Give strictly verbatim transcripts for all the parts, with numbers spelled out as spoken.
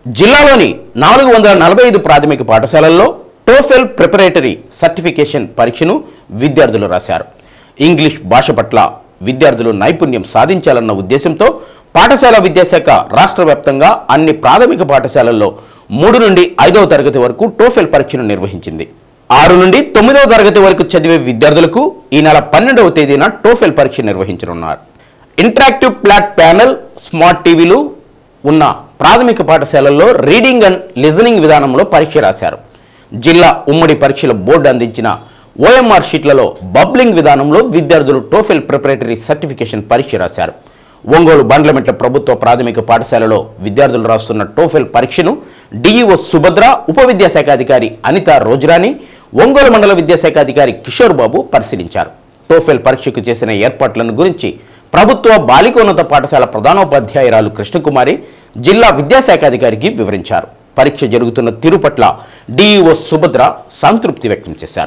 జిల్లాలోని నాలుగు వందల నలభై ఐదు ప్రాథమిక పాఠశాలల్లో టోఫెల్ ప్రిపరేటరీ సర్టిఫికేషన్ పరీక్షను విద్యార్థులు రాశారు. ఇంగ్లీష్ భాష పట్ల విద్యార్థులు నైపుణ్యం సాధించాలన్న ఉద్దేశంతో పాఠశాల విద్యాశాఖ రాష్ట్ర వ్యాప్తంగా అన్ని ప్రాథమిక పాఠశాలల్లో మూడు నుండి ఐదవ తరగతి వరకు టోఫెల్ పరీక్షను నిర్వహించింది. ఆరు నుండి తొమ్మిదవ తరగతి వరకు చదివే విద్యార్థులకు ఈ నెల పన్నెండవ తేదీన టోఫెల్ పరీక్ష నిర్వహించనున్నారు. ఇంటరాక్టివ్ ప్లాట్ ప్యానెల్, స్మార్ట్ టీవీలు ఉన్న ప్రాథమిక పాఠశాలల్లో రీడింగ్ అండ్ లిజనింగ్ విధానంలో పరీక్ష రాశారు. జిల్లా ఉమ్మడి పరీక్షల బోర్డు అందించిన ఓఎంఆర్ షీట్లలో బబ్లింగ్ విధానంలో విద్యార్థులు టోఫెల్ ప్రిపరేటరీ సర్టిఫికేషన్ పరీక్ష రాశారు. ఒంగోలు బండ్లమెట్ల ప్రభుత్వ ప్రాథమిక పాఠశాలలో విద్యార్థులు రాస్తున్న టోఫెల్ పరీక్షను డిఈఓ సుభద్ర, ఉప విద్యాశాఖ అధికారి అనిత రోజురాణి, ఒంగోలు మండల విద్యాశాఖ అధికారి కిషోర్ బాబు పరిశీలించారు. టోఫెల్ పరీక్షకు చేసిన ఏర్పాట్లను గురించి ప్రభుత్వ బాలికోన్నత పాఠశాల ప్రధానోపాధ్యాయురాలు కృష్ణకుమారి జిల్లా విద్యాశాఖ అధికారికి వివరించారు. పరీక్ష జరుగుతున్న తీరు పట్ల డిఈఓ సుభద్ర సంతృప్తి వ్యక్తం చేశారు.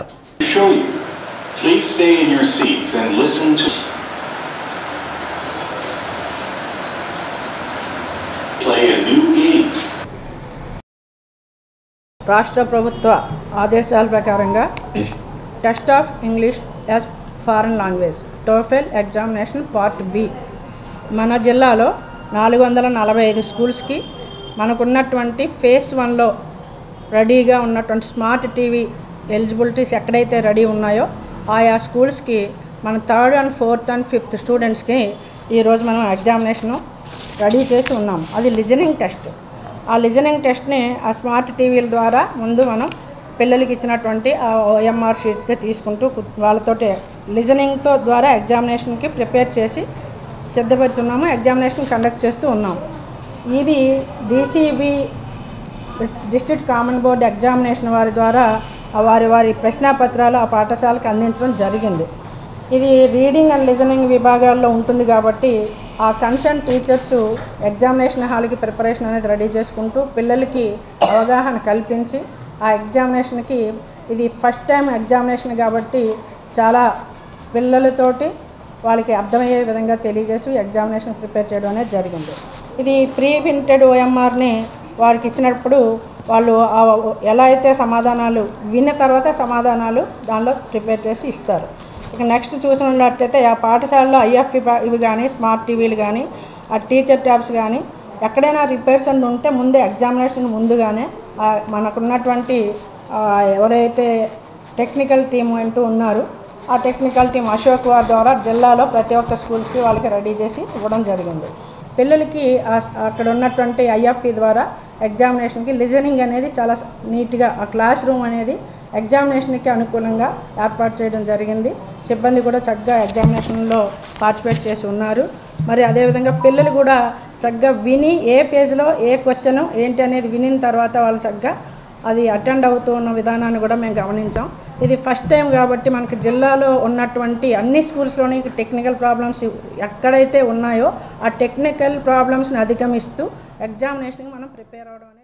రాష్ట్ర ప్రభుత్వ ఆదేశాల ప్రకారంగా test of English as foreign language TOEFL examination part B మన జిల్లాలో నాలుగు వందల నలభై ఐదు స్కూల్స్కి మనకున్నటువంటి ఫేస్ వన్లో రెడీగా ఉన్నటువంటి స్మార్ట్ టీవీ ఎలిజిబిలిటీస్ ఎక్కడైతే రెడీ ఉన్నాయో ఆయా స్కూల్స్కి మన third and fourth and fifth స్టూడెంట్స్కి ఈరోజు మనం ఎగ్జామినేషను రెడీ చేసి ఉన్నాం. అది లిజనింగ్ టెస్ట్. ఆ లిజనింగ్ టెస్ట్ని ఆ స్మార్ట్ టీవీల ద్వారా ముందు మనం పిల్లలకి ఇచ్చినటువంటి ఆ ఓఎంఆర్ షీట్గా తీసుకుంటూ వాళ్ళతోటి లిజనింగ్తో ద్వారా ఎగ్జామినేషన్కి ప్రిపేర్ చేసి సిద్ధపరుచున్నాము. ఎగ్జామినేషన్ కండక్ట్ చేస్తూ ఉన్నాము. ఇది DCB district common board examination వారి ద్వారా వారి వారి ప్రశ్నాపత్రాలు ఆ పాఠశాలకు అందించడం జరిగింది. ఇది రీడింగ్ అండ్ లిజనింగ్ విభాగాల్లో ఉంటుంది కాబట్టి ఆ కన్సర్న్ టీచర్స్ ఎగ్జామినేషన్ హాల్కి ప్రిపరేషన్ అనేది రెడీ చేసుకుంటూ పిల్లలకి అవగాహన కల్పించి ఆ ఎగ్జామినేషన్కి ఇది ఫస్ట్ టైం ఎగ్జామినేషన్ కాబట్టి చాలా పిల్లలతోటి వాళ్ళకి అర్థమయ్యే విధంగా తెలియజేసి ఎగ్జామినేషన్ ప్రిపేర్ చేయడం అనేది జరిగింది. ఇది ప్రీ ప్రింటెడ్ ఓఎంఆర్ని వారికి ఇచ్చినప్పుడు వాళ్ళు ఎలా అయితే సమాధానాలు విన్న తర్వాత సమాధానాలు దానిలో ప్రిపేర్ చేసి ఇస్తారు. ఇక నెక్స్ట్ చూసినట్లయితే ఆ పాఠశాలలో ఐఎఫ్పి ఇవి కానీ స్మార్ట్ టీవీలు కానీ ఆ టీచర్ ట్యాబ్స్ కానీ ఎక్కడైనా రిపేర్స్ అండ్ ఉంటే ముందే ఎగ్జామినేషన్ ముందుగానే మనకున్నటువంటి ఎవరైతే టెక్నికల్ టీం అంటూ ఉన్నారు ఆ టెక్నికల్ టీం అశోక్ వారి ద్వారా జిల్లాలో ప్రతి ఒక్క స్కూల్స్కి వాళ్ళకి రెడీ చేసి ఇవ్వడం జరిగింది. పిల్లలకి అక్కడ ఉన్నటువంటి ఐఎఫ్పి ద్వారా ఎగ్జామినేషన్కి లిజనింగ్ అనేది చాలా నీట్గా ఆ క్లాస్ రూమ్ అనేది ఎగ్జామినేషన్కి అనుకూలంగా ఏర్పాటు చేయడం జరిగింది. సిబ్బంది కూడా చక్కగా ఎగ్జామినేషన్లో పార్టిసిపేట్ చేసి ఉన్నారు. మరి అదేవిధంగా పిల్లలు కూడా చక్కగా విని ఏ పేజ్లో ఏ క్వశ్చన్ ఏంటి అనేది వినిన తర్వాత వాళ్ళు చక్కగా అది అటెండ్ అవుతూ ఉన్న విధానాన్ని కూడా మేము గమనించాం. ఇది ఫస్ట్ టైం కాబట్టి మనకి జిల్లాలో ఉన్నటువంటి అన్ని స్కూల్స్లోని టెక్నికల్ ప్రాబ్లమ్స్ ఎక్కడైతే ఉన్నాయో ఆ టెక్నికల్ ప్రాబ్లమ్స్ని అధిగమిస్తూ ఎగ్జామినేషన్కి మనం ప్రిపేర్ అవ్వడం